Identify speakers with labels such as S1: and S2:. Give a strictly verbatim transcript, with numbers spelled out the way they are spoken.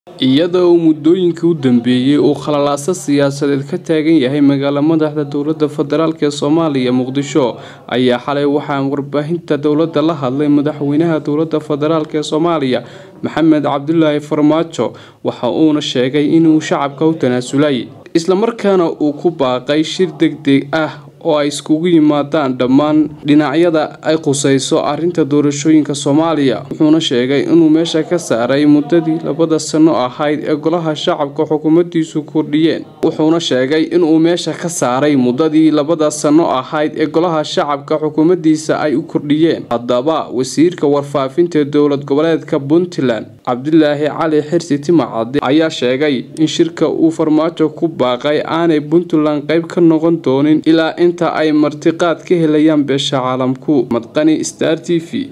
S1: iyada oo muddooyinkii u dambeeyay uu khalalaase siyaasadeed ka taagan yahay magaalada madaxda dowladda federaalk ee Soomaaliya Muqdisho ayaa xalay waxaa warbaahinta dowladda la hadlay madaxweynaha dowladda federaalk ee Soomaaliya Maxamed Cabdullaahi Farmaajo waxa uuna sheegay inuu shacabka u tanaasulay isla markaana uu ku baaqay shir degdeg ah oo ay iskugu yimaadaan dhammaan dhinacyada ay qusayso arinta doorashooyinka Soomaaliya wuxuuna sheegay inuu meesha ka saaray muddadii labada sano ahayd ee golaha shacabka xukuumaddiisu kordhiyeen wuxuuna sheegay inuu meesha ka saaray muddadii labada sano ahayd ee golaha shacabka xukuumaddiisa ay u kordhiyeen haddaba wasiirka warfaafinta dowlad goboleedka Puntland Cabdilaahi Cali Xirsi Timacade ayaa sheegay in shirka uu Farmaajo ku baaqay aanay Puntland qayb ka noqon doonin ilaa inta ay martiqaad ka helayaan beesha caalamku madqani Star T V.